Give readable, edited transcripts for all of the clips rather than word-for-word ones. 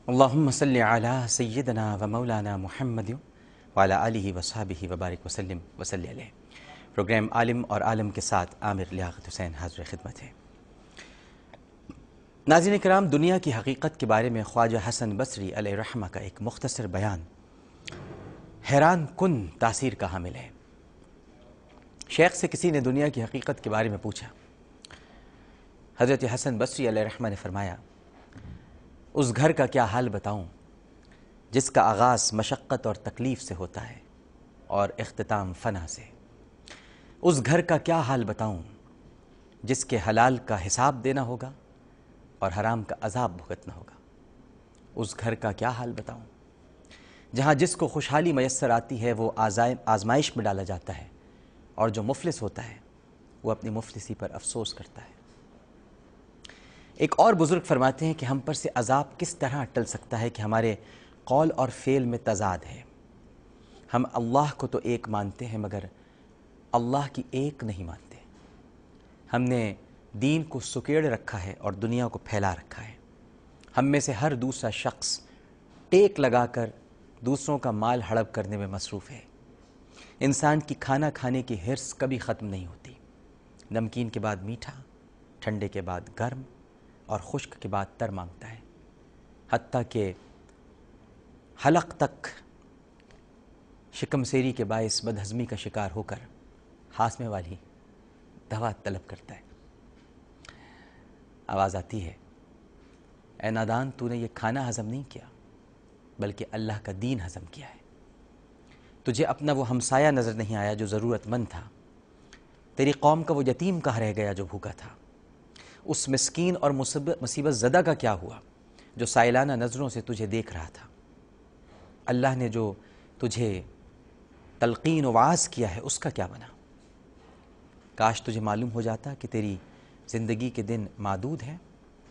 اللہم صلی علی سیدنا و مولانا محمد وعلی آلہ وصحبہ وبارک وسلم وصلی علیہ۔ پروگرام عالم اور عالم کے ساتھ عامر لیاقت حسین حاضر خدمت ہے۔ ناظرین کرام، دنیا کی حقیقت کے بارے میں خواجہ حسن بصری علیہ رحمہ کا ایک مختصر بیان حیران کن تاثیر کا حامل ہے۔ شیخ سے کسی نے دنیا کی حقیقت کے بارے میں پوچھا۔ حضرت حسن بصری علیہ رحمہ نے فرمایا، اس گھر کا کیا حال بتاؤں جس کا آغاز مشقت اور تکلیف سے ہوتا ہے اور اختتام فنا سے۔ اس گھر کا کیا حال بتاؤں جس کے حلال کا حساب دینا ہوگا اور حرام کا عذاب بھگتنا ہوگا۔ اس گھر کا کیا حال بتاؤں جہاں جس کو خوشحالی میسر آتی ہے وہ آزمائش میں ڈالا جاتا ہے، اور جو مفلس ہوتا ہے وہ اپنی مفلسی پر افسوس کرتا ہے۔ ایک اور بزرگ فرماتے ہیں کہ ہم پر سے عذاب کس طرح ٹل سکتا ہے کہ ہمارے قول اور فعل میں تضاد ہے۔ ہم اللہ کو تو ایک مانتے ہیں مگر اللہ کی ایک نہیں مانتے۔ ہم نے دین کو سکیڑ رکھا ہے اور دنیا کو پھیلا رکھا ہے۔ ہم میں سے ہر دوسرا شخص ٹیک لگا کر دوسروں کا مال ہڑپ کرنے میں مصروف ہے۔ انسان کی کھانا کھانے کی حرص کبھی ختم نہیں ہوتی۔ نمکین کے بعد میٹھا، ٹھنڈے کے بعد گرم اور خشک کے بعد تر مانگتا ہے، حتیٰ کہ حلق تک شکم سیری کے باعث بدہضمی کا شکار ہو کر ہاضمے والی دوا طلب کرتا ہے۔ آواز آتی ہے، اے نادان، تو نے یہ کھانا ہضم نہیں کیا بلکہ اللہ کا دین ہضم کیا ہے۔ تجھے اپنا وہ ہمسایہ نظر نہیں آیا جو ضرورت مند تھا۔ تیری قوم کا وہ یتیم کہاں رہ گیا جو بھوکا تھا۔ اس مسکین اور مصیبت زدہ کا کیا ہوا جو سائلانہ نظروں سے تجھے دیکھ رہا تھا۔ اللہ نے جو تجھے تلقین و وعظ کیا ہے اس کا کیا بنا؟ کاش تجھے معلوم ہو جاتا کہ تیری زندگی کے دن معدود ہیں،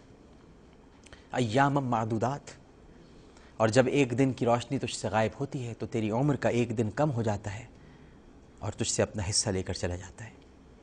ایام معدودات، اور جب ایک دن کی روشنی تجھ سے غائب ہوتی ہے تو تیری عمر کا ایک دن کم ہو جاتا ہے اور تجھ سے اپنا حصہ لے کر چلا جاتا ہے۔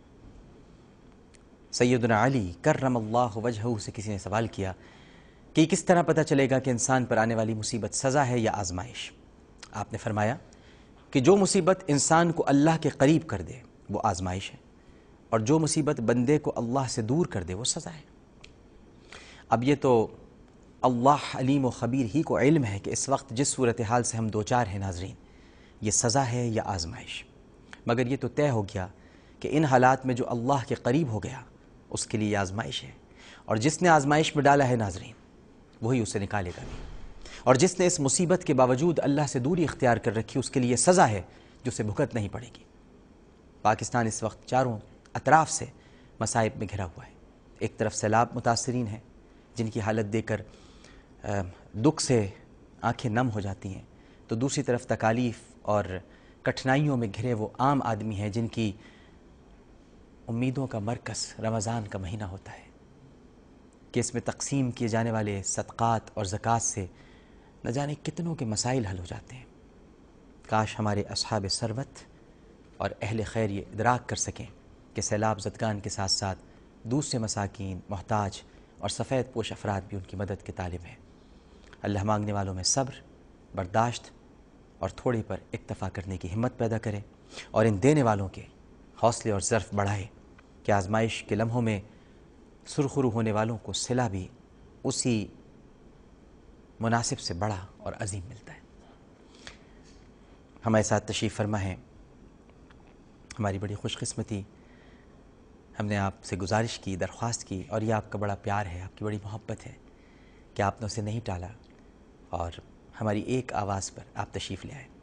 سیدنا علی کرم اللہ وجہہ سے کسی نے سوال کیا کہ یہ کس طرح پتہ چلے گا کہ انسان پر آنے والی مصیبت سزا ہے یا آزمائش؟ آپ نے فرمایا کہ جو مصیبت انسان کو اللہ کے قریب کر دے وہ آزمائش ہے، اور جو مصیبت بندے کو اللہ سے دور کر دے وہ سزا ہے۔ اب یہ تو اللہ علیم و خبیر ہی کو علم ہے کہ اس وقت جس صورتحال سے ہم دوچار ہیں ناظرین، یہ سزا ہے یا آزمائش، مگر یہ تو طے ہو گیا کہ ان حالات میں جو اللہ کے قریب ہو گیا اس کے لیے یہ آزمائش ہے، اور جس نے آزمائش میں ڈالا ہے ناظرین وہی اسے نکالے گا بھی، اور جس نے اس مصیبت کے باوجود اللہ سے دوری اختیار کر رکھی اس کے لیے سزا ہے جو اسے بھگت نہیں پڑے گی۔ پاکستان اس وقت چاروں اطراف سے مصائب میں گھرا ہوا ہے۔ ایک طرف سیلاب متاثرین ہیں جن کی حالت دیکھ کر دکھ سے آنکھیں نم ہو جاتی ہیں، تو دوسری طرف تکالیف اور کٹھنائیوں میں گھرے وہ عام آدمی ہیں جن کی امیدوں کا مرکز رمضان کا مہینہ ہوتا ہے کہ اس میں تقسیم کیے جانے والے صدقات اور زکوٰۃ سے نہ جانے کتنوں کے مسائل حل ہو جاتے ہیں۔ کاش ہمارے اصحاب ثروت اور اہل خیر یہ ادراک کر سکیں کہ سیلاب زدگان کے ساتھ ساتھ دوسرے مساکین، محتاج اور سفید پوش افراد بھی ان کی مدد کے طالب ہیں۔ اللہ مانگنے والوں میں صبر، برداشت اور تھوڑے پر اکتفا کرنے کی ہمت پیدا کرے، اور ان دینے والوں کے حوصلے اور ظرف بڑھائے کہ آزمائش کے لمحوں میں سرخرو ہونے والوں کو صلہ بھی اسی مناسب سے بڑا اور عظیم ملتا ہے۔ ہمارے ساتھ تشریف فرما ہے، ہماری بڑی خوش قسمتی، ہم نے آپ سے گزارش کی، درخواست کی، اور یہ آپ کا بڑا پیار ہے، آپ کی بڑی محبت ہے کہ آپ نے اسے نہیں ٹالا اور ہماری ایک آواز پر آپ تشریف لے آئے۔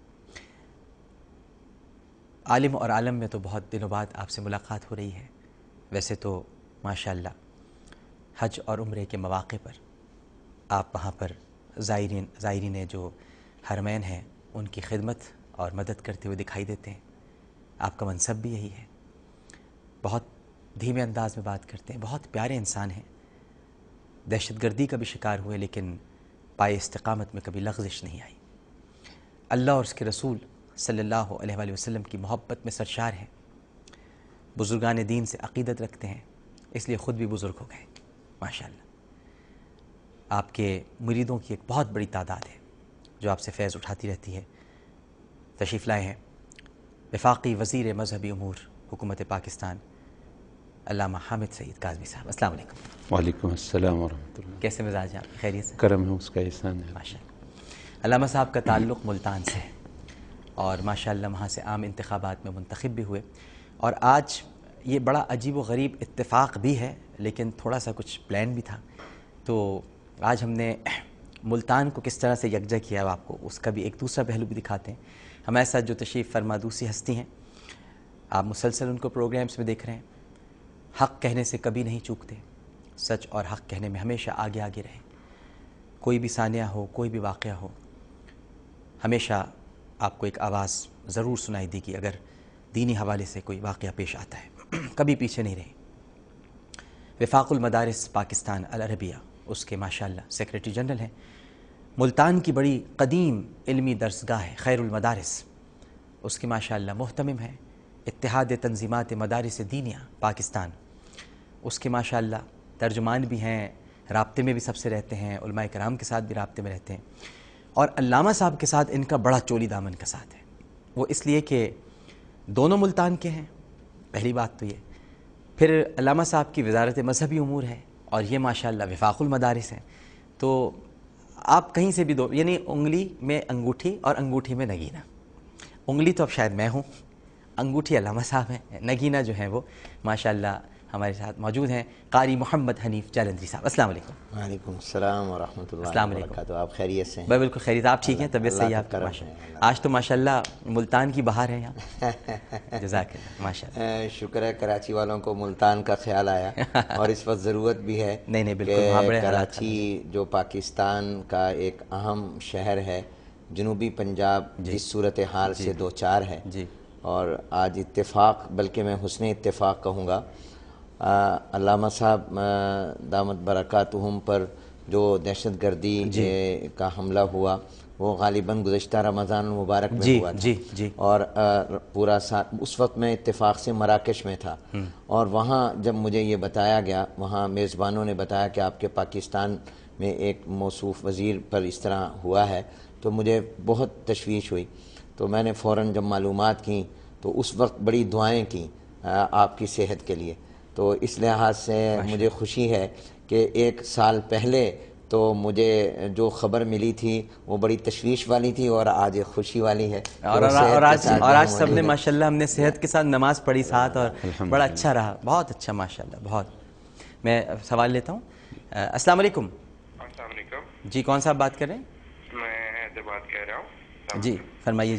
عالم اور عالم میں تو بہت دنوں بعد آپ سے ملاقات ہو رہی ہے۔ ویسے تو ماشاءاللہ حج اور عمرے کے مواقع پر آپ وہاں پر زائرین جو حرمین ہیں ان کی خدمت اور مدد کرتے ہوئے دکھائی دیتے ہیں۔ آپ کا منصب بھی یہی ہے۔ بہت دھیمے انداز میں بات کرتے ہیں، بہت پیارے انسان ہیں۔ دہشت گردی کا بھی شکار ہوئے لیکن پائے استقامت میں کبھی لغزش نہیں آئی۔ اللہ اور اس کے رسول صلی اللہ علیہ وآلہ وسلم کی محبت میں سرشار ہیں، بزرگان دین سے عقیدت رکھتے ہیں، اس لیے خود بھی بزرگ ہو گئے ماشاءاللہ۔ آپ کے مریدوں کی ایک بہت بڑی تعداد ہے جو آپ سے فیض اٹھاتی رہتی ہے. تشریف لائے ہیں وفاقی وزیر مذہبی امور حکومت پاکستان علامہ حامد سعید کاظمی صاحب. السلام علیکم. وعلیکم السلام ورحمۃ اللہ. کیسے مزاج ہیں آپ؟ خیریت سے؟ کرم ہے اس کا احسان ہے. ماشاء اللہ. علامہ صاحب کا تعلق ملتان سے ہے اور ماشاء اللہ وہاں سے عام انتخابات میں منتخب بھی ہوئے. اور آج یہ بڑا عجیب و غریب اتفاق بھی ہے لیکن تھوڑا سا کچھ پلان بھی تھا. تو آج ہم نے ملتان کو کس طرح سے یکجا کیا ہے آپ کو اس کا بھی ایک دوسرا پہلو بھی دکھاتے ہیں. ہمارے ساتھ جو تشریف فرما دوسری ہستی ہیں، آپ مسلسل ان کو پروگرامز میں دیکھ رہے ہیں. حق کہنے سے کبھی نہیں چوکتے، سچ اور حق کہنے میں ہمیشہ آگے آگے رہیں. کوئی بھی ثانیہ ہو، کوئی بھی واقعہ ہو، ہمیشہ آپ کو ایک آواز ضرور سنائی دے گی اگر دینی حوالے سے کوئی واقعہ پیش آتا ہے. کبھی پیچھے نہیں رہے. وفاق المدارس پاکستان العربیہ اس کے ماشاءاللہ سیکریٹری جنرل ہیں. ملتان کی بڑی قدیم علمی درسگاہ ہے خیر المدارس، اس کے ماشاءاللہ محتمم ہیں. اتحاد تنظیمات مدارس دینیہ پاکستان اس کے ماشاءاللہ ترجمان بھی ہیں، رابطے میں بھی سب سے رہتے ہیں، علماء کرام کے ساتھ بھی رابطے میں رہتے ہیں. اور علامہ صاحب کے ساتھ ان کا بڑا چولی دامن کا ساتھ ہے. وہ اس لیے کہ دونوں ملتان کے ہیں، پہلی بات تو یہ. پھر علامہ صاحب کی وزارت مذہبی امور ہے اور یہ ماشاءاللہ وفاق المدارس ہیں. تو آپ کہیں سے بھی دو، یعنی انگلی میں انگوٹھی اور انگوٹھی میں نگینہ. انگلی تو اب شاید میں ہوں، انگوٹھی علامہ صاحب ہیں، نگینہ جو ہیں وہ ماشاءاللہ ہمارے ساتھ موجود ہیں قاری محمد حنیف جالندھری صاحب. السلام علیکم. وعلیکم السلام ورحمۃ اللہ السلام علیکم. وبرکاتہ. آپ خیریت سے ہیں؟ میں بالکل خیریت. آپ ٹھیک ہیں؟ طبیعت صحیح ہے آپ کی؟ ماشاءاللہ آج تو ماشاءاللہ ملتان کی بہار ہے یہاں. جزاک اللہ. ماشاءاللہ شکر ہے کراچی والوں کو ملتان کا خیال آیا اور اس وقت ضرورت بھی ہے. نہیں بالکل وہاں بڑے حالات کراچی جو پاکستان کا ایک اہم شہر ہے، جنوبی پنجاب جس صورتحال سے دو چار ہے، اور آج اتفاق، بلکہ میں حسن اتفاق کہوں گا، علامہ صاحب دامت برکاتہم پر جو دہشت گردی کا حملہ ہوا وہ غالباً گزشتہ رمضان المبارک میں ہوا تھا. اور پورا اس وقت میں اتفاق سے مراکش میں تھا، اور وہاں جب مجھے یہ بتایا گیا، وہاں میزبانوں نے بتایا کہ آپ کے پاکستان میں ایک موصوف وزیر پر اس طرح ہوا ہے، تو مجھے بہت تشویش ہوئی. تو میں نے فوراً جب معلومات کی تو اس وقت بڑی دعائیں کی آپ کی صحت کے لیے. تو اس لحاظ سے مجھے خوشی ہے کہ ایک سال پہلے تو مجھے جو خبر ملی تھی وہ بڑی تشویش والی تھی، اور آج ایک خوشی والی ہے. اور آج سب نے ماشاءاللہ ہم نے صحت کے ساتھ نماز پڑھی ساتھ، اور بڑا اچھا رہا، بہت اچھا ماشاءاللہ. بہت. میں سوال لیتا ہوں. السلام علیکم. السلام علیکم. جی کون صاحب بات کر رہے ہیں؟ میں حیدر بات کہہ رہا ہوں. جی فرمائیے.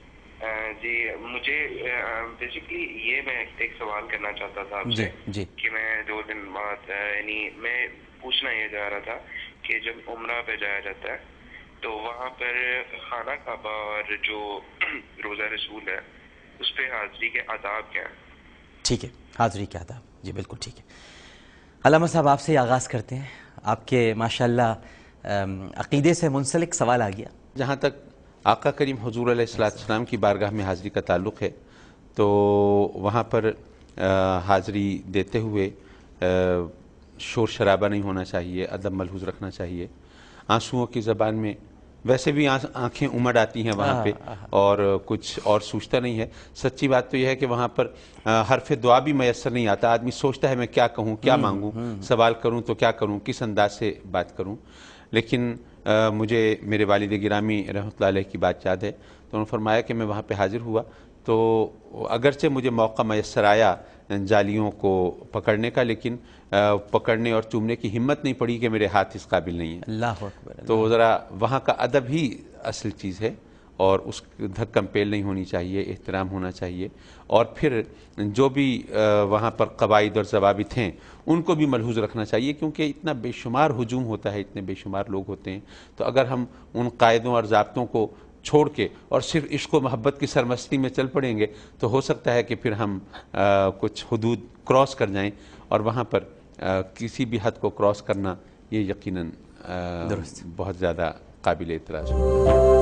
جی مجھے بیسیکلی یہ میں ایک سوال کرنا چاہتا تھا آپ سے کہ میں 2 دن بعد، یعنی میں پوچھنا یہ جا رہا تھا کہ جب عمرہ پہ جایا جاتا ہے تو وہاں پر خانہ کعبہ اور جو روزہ رسول ہے اس پہ حاضری کے آداب کیا ہیں؟ ٹھیک ہے، حاضری کے آداب. جی بالکل ٹھیک ہے. علامہ صاحب آپ سے آغاز کرتے ہیں. آپ کے ماشاءاللہ عقیدے سے منسلک سوال آ گیا. جہاں تک آقا کریم حضور علیہ السلام کی بارگاہ میں حاضری کا تعلق ہے تو وہاں پر حاضری دیتے ہوئے شور شرابہ نہیں ہونا چاہیے، ادب ملحوظ رکھنا چاہیے. آنسوؤں کی زبان میں ویسے بھی آنکھیں امڑ آتی ہیں وہاں پہ، اور کچھ اور سوچتا نہیں ہے. سچی بات تو یہ ہے کہ وہاں پر حرف دعا بھی میسر نہیں آتا. آدمی سوچتا ہے میں کیا کہوں، کیا مانگوں، سوال کروں تو کیا کروں، کس انداز سے بات کروں. لیکن مجھے میرے والد گرامی رحمۃ اللہ علیہ کی بات یاد ہے، تو انہوں نے فرمایا کہ میں وہاں پہ حاضر ہوا تو اگرچہ مجھے موقع میسر آیا جالیوں کو پکڑنے کا، لیکن پکڑنے اور چومنے کی ہمت نہیں پڑی کہ میرے ہاتھ اس قابل نہیں ہیں. اللہ اکبر. تو ذرا وہاں کا ادب ہی اصل چیز ہے، اور اس دھکم پیل نہیں ہونی چاہیے، احترام ہونا چاہیے. اور پھر جو بھی وہاں پر قواعد اور ضوابط ہیں ان کو بھی ملحوظ رکھنا چاہیے، کیونکہ اتنا بے شمار ہجوم ہوتا ہے، اتنے بے شمار لوگ ہوتے ہیں. تو اگر ہم ان قاعدوں اور ضابطوں کو چھوڑ کے اور صرف عشق و محبت کی سرمستی میں چل پڑیں گے تو ہو سکتا ہے کہ پھر ہم کچھ حدود کراس کر جائیں، اور وہاں پر کسی بھی حد کو کراس کرنا یہ یقیناً بہت زیادہ قابل اعتراض ہے.